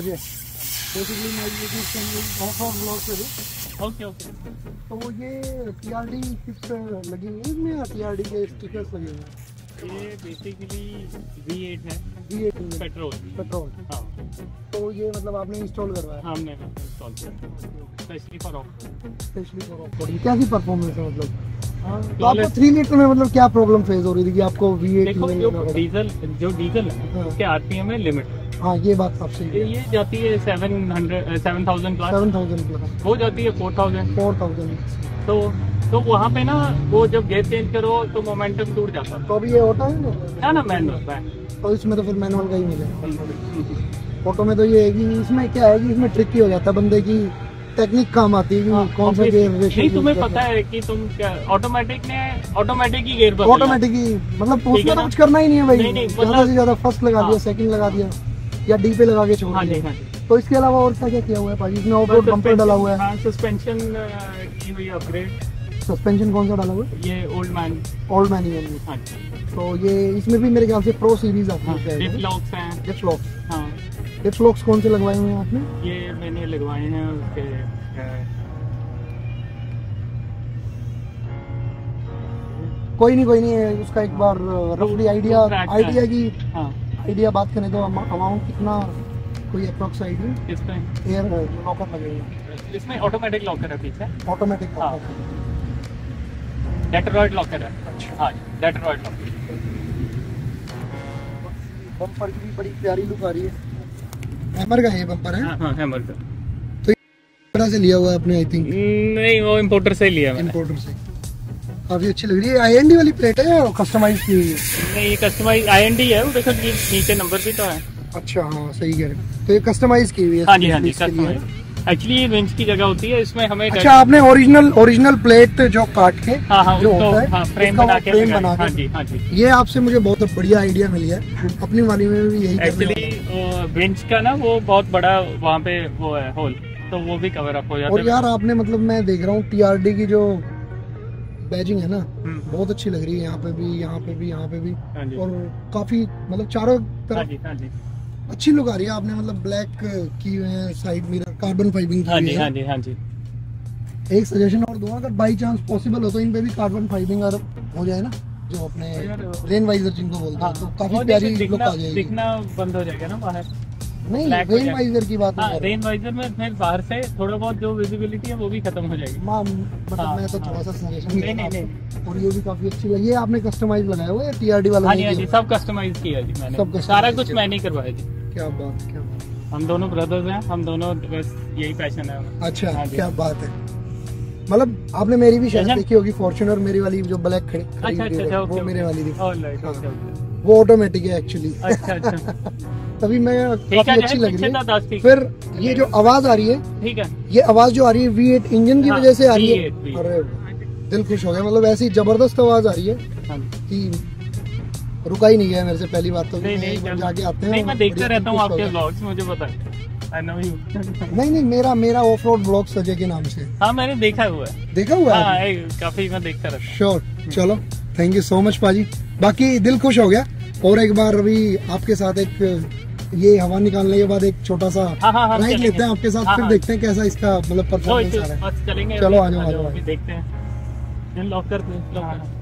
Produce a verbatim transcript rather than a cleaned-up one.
Ajay, basically मैं YouTube channel off off blog से हूँ। Okay okay. तो ये टी आर डी चिप्स लगी हुई है इसमें या टी आर डी के स्टिकर्स लगे हुए हैं? ये बेसिकली वी एट है, वी एट पेट्रोल। पेट्रोल। हाँ, तो ये मतलब आपने इंस्टॉल करवाया? हमने इंस्टॉल किया specially for off specially for off road. कैसी परफॉर्मेंस है मतलब? हाँ, तो आपको थ्री लीटर में मतलब क्या प्रॉब्लम फेस हो रही थी कि आपको वी एट? देखो जो डीजल जो डीजल है उसके आरपीएम है लिमिट। हाँ ये बात आपसे ये, ये जाती है seven hundred seven thousand plus, seven thousand plus वो जाती है फोर थाउजेंड फोर थाउजेंड तो तो वहाँ पे ना वो जब गेयर चेंज करो तो मोमेंटम टूट जाता है। तो अभी ये होता है ना? ना ना मैनुअल है, तो इसमें तो फिर मैनुअल का ही मिलेगा। ऑटो में तो ये है कि इसमें क्या है कि इसमें ट्रिकी हो जाता है, बंदे की टेक्निक काम आती है कि हाँ, कौन सा गियर नहीं तुम्हें पता है कि तुम क्या ऑटोमेटिक ने ऑटोमेटिक ही गियर बदलना। ऑटोमेटिक ही मतलब पूछना तो कुछ करना ही नहीं है भाई। नहीं, नहीं, ज्यादा मतलब- से ज्यादा फर्स्ट लगा दिया, हाँ। सेकंड लगा दिया या डी पे लगा के छोड़ हाँ जी, दिया। हाँ जी। तो इसके अलावा और क्या क्या किया हुआ है भाई? इसमें ऑफ रोड बम्पर डाला हुआ है? हाँ, सस्पेंशन की हुई अपग्रेड। सस्पेंशन कौन सा डाला हुआ है? ये ओल्ड मैन। ओल्ड मैन ही है। हाँ जी। तो ये इसमें भी मेरे ख्याल से प्रो सीरीज आती हाँ, है। डिप लॉक्स हैं। Diff locks. हाँ, डिप लॉक्स कौन से लगवाए हुए हैं आपने? ये मैंने लगवाए हैं उसके अ, कोई नहीं कोई नहीं है उसका एक बार रफली आइडिया आइडिया की हाँ आइडिया बात करें तो अमाउंट कितना, कोई अप्रोक्स आइडिया? इस पे एयर लॉकर लगे हुए हैं, इसमें ऑटोमेटिक लॉकर है पीछे। ऑटोमेटिक। हाँ। डेट्रॉइट लॉकर है। हाँ डेट्रॉइट लॉकर। बम्पर की भी बड़ी प्यारी लुक आ रही है। हैमर का ये बम्पर है? हाँ हाँ हैमर का। तो तरह से लिया हुआ है आपने आई थिंक? नहीं वो इम्पोर्टर से ही लिया मैंने। इंपोर्टर से। काफी अच्छी लग रही है। आई एन डी वाली प्लेट है या कस्टमाइज की हुई है? नहीं ये कस्टमाइज आई एन डी है, वो देखो नीचे नंबर भी तो है। अच्छा हाँ सही कह रहे हैं। तो ये कस्टमाइज की हुई है? हाँ जी हाँ जी कस्टमाइज। एक्चुअली ये विंच की जगह होती है, इसमें हमें अच्छा आपने ओरिजिनल ओरिजिनल प्लेट जो काट के हाँ हाँ जो उसको होता है, हाँ फ्रेम उसका बना वो के फ्रेम लगा- बना के। हाँ जी हाँ जी। ये आपसे मुझे बहुत बढ़िया आइडिया मिल गया। अपनी वाली में भी यही करने एक्चुअली वाला हूं। विंच का ना वो बहुत बड़ा वहाँ पे वो है होल, तो वो भी कवर अप हो जाता है। और यार आपने मतलब मैं देख रहा हूँ टी आर डी की जो बैजिंग है ना बहुत अच्छी लग रही है। यहाँ पे भी यहाँ पे भी यहाँ पे भी हाँ जी। और काफी मतलब चारों हाँ तरफ जी हाँ जी अच्छी लुक आ रही है। आपने मतलब ब्लैक की हुए हैं, साइड मिरर कार्बन फाइबिंग हाँ की जी हुई हाँ है। जी हाँ जी। एक सजेशन और दूंगा, अगर बाई चांस पॉसिबल हो तो इन पे भी कार्बन फाइबिंग हो जाए ना, जो अपने रेन वाइजर जिनको बोलते हैं, तो काफी और प्यारी जैसे लुक आ दिखना जाएगी। दिखना बंद हो जाएगा ना बाहर। नहीं black हो रेन जाएगा। वाइजर की बात हाँ नहीं कर रेन वाइजर में फिर बाहर से थोड़ा बहुत जो विजिबिलिटी है वो भी खत्म हो जाएगी। रहा हूं। मतलब हाँ, मैं तो हाँ। थोड़ा सा सजेशन नहीं नहीं नहीं। और ये भी काफी अच्छी लगी है। आपने कस्टमाइज लगाया हुआ है टी आर डी वाला? हाँ जी नहीं हाँ जी किया? सब कस्टमाइज किया जी मैंने, सब customize सारा कुछ किया। मैंने ही करवाया जी। क्या बात क्या बात। हम दोनों ब्रदर्स हैं, हम दोनों बस यही पैशन है हमें। अच्छा हाँ जी। क्या बात है। मतलब आपने मेरी भी शायद अच्छा। देखी होगी फॉर्च्यूनर, मेरी वाली जो ब्लैक खड़ी अच्छा खड़ी अच्छा हुई अच्छा है, ओके वो मेरे वाली थी। Alright okay okay. वो ऑटोमेटिक है एक्चुअली। अच्छा अच्छा तभी मैं ठीक काफी है अच्छी जो लग पीछे रही था है। दस ठीक फिर ये जो आवाज आ रही है, ठीक है। ये आवाज जो आ रही है वी एट इंजन की हाँ, वजह से आ रही है। V eight, V eight. अरे दिल खुश हो गया। मतलब ऐसी जबरदस्त आवाज आ रही है हाँ जी। कि रुका ही नहीं गया मेरे से। पहली बात तो नहीं नहीं मैं जाके आते नहीं हैं। मैं देखता बढ़िया रहता हूँ खुश हो आपके गया। ब्लॉग्स, मुझे पता है। I know you. नहीं नहीं मेरा मेरा ऑफ रोड ब्लॉग सजे के नाम से हाँ मैंने देखा हुआ है। देखा हुआ हाँ है? ए, काफी मैं देखता रहता हूँ। श्योर। चलो थैंक यू सो मच पाजी। बाकी दिल खुश हो गया। और एक बार अभी आपके साथ एक ये हवा निकालने के बाद एक छोटा सा हाँ हाँ हाँ राइड चलेंगे। लेते हैं आपके साथ। हाँ, फिर हाँ। देखते हैं कैसा इसका मतलब नो परफॉर्मेंस आ इश्यूज, रहा है। बस चलेंगे। चलो, अभी, आ जाओ, आ जाओ। अभी देखते हैं। लॉक कर दो।